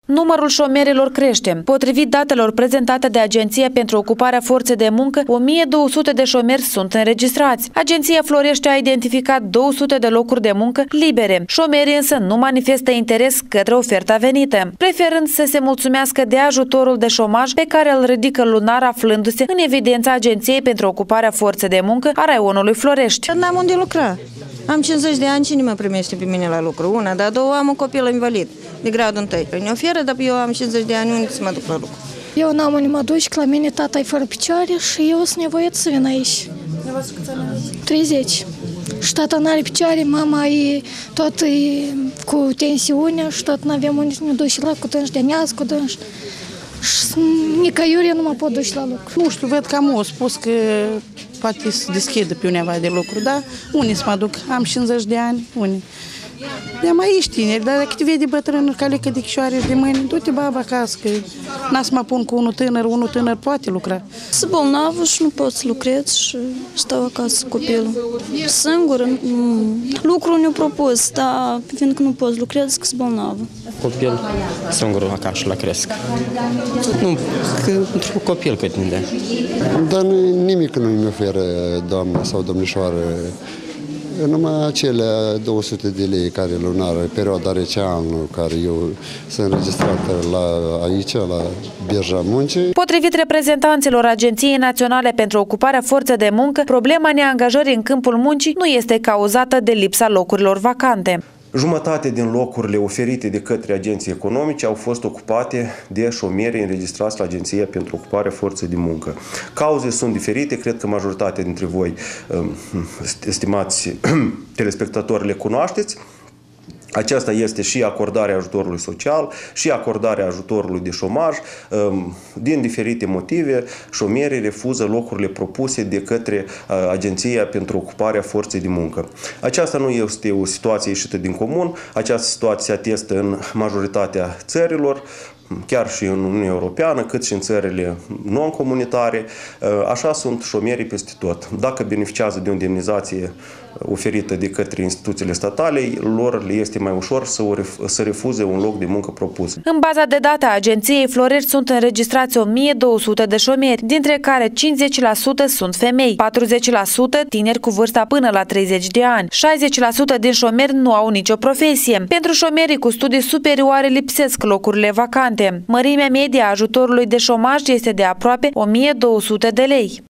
Numărul șomerilor crește. Potrivit datelor prezentate de Agenția pentru Ocuparea Forței de Muncă, 1200 de șomeri sunt înregistrați. Agenția Florești a identificat 200 de locuri de muncă libere. Șomerii însă nu manifestă interes către oferta venită, preferând să se mulțumească de ajutorul de șomaj pe care îl ridică lunar, aflându-se în evidența Agenției pentru Ocuparea Forței de Muncă a raionului Florești. N-am unde lucra. Am 50 de ani, cine mă primește pe mine la lucru? Una, dar două, am un copil invalid de gradul 1. Ne oferă, dar eu am 50 de ani, unde să mă duc la lucru? Eu n-am unde mă duc, că la mine tata e fără picioare și eu sunt nevoită să vin aici. 30. Și tata n-are picioare, mama e tot cu tensiune și tot n-avem unde să ne duci la cu dânși de neaz, cu dânși. Și nicăiuri nu mă pot duce la lucru. Nu știu, văd că am spus că poate să deschidă pe undeva de lucru, dar unde să mă duc? Am 50 de ani, unde? De mai ești tineri, dar dacă te vede bătrânul calică de chioare și de mâini, du-te baba acasă, că n-a să mă pun cu unul tânăr poate lucra. Sunt bolnavă și nu pot să lucrez și stau acasă cu copilul. Singură, lucrul ne-a propus, dar fiindcă nu pot să lucrez, că sunt bolnavă. Copil singur acasă la cresc. Nu, că pentru copil cât ne dă. Dar nimic nu mi oferă doamna sau domnișoară. Numai acele 200 de lei care lunară, perioada rece anul, care eu sunt înregistrat aici, la Birja Muncii. Potrivit reprezentanților Agenției Naționale pentru Ocuparea Forței de Muncă, problema neangajării în câmpul muncii nu este cauzată de lipsa locurilor vacante. Jumătate din locurile oferite de către agenții economice au fost ocupate de șomeri înregistrați la Agenția pentru Ocuparea Forței de Muncă. Cauze sunt diferite, cred că majoritatea dintre voi, estimați telespectatori, le cunoașteți. Aceasta este și acordarea ajutorului social, și acordarea ajutorului de șomaj. Din diferite motive, șomerii refuză locurile propuse de către Agenția pentru Ocuparea Forței de Muncă. Aceasta nu este o situație ieșită din comun, această situație se atestă în majoritatea țărilor, chiar și în Uniunea Europeană, cât și în țările non-comunitare. Așa sunt șomerii peste tot. Dacă beneficiază de o indemnizație oferită de către instituțiile statale, lor le este mai ușor să refuze un loc de muncă propus. În baza de date a Agenției Florești sunt înregistrați 1200 de șomeri, dintre care 50% sunt femei, 40% tineri cu vârsta până la 30 de ani, 60% din șomeri nu au nicio profesie. Pentru șomerii cu studii superioare lipsesc locurile vacante. Mărimea medie a ajutorului de șomaj este de aproape 1200 de lei.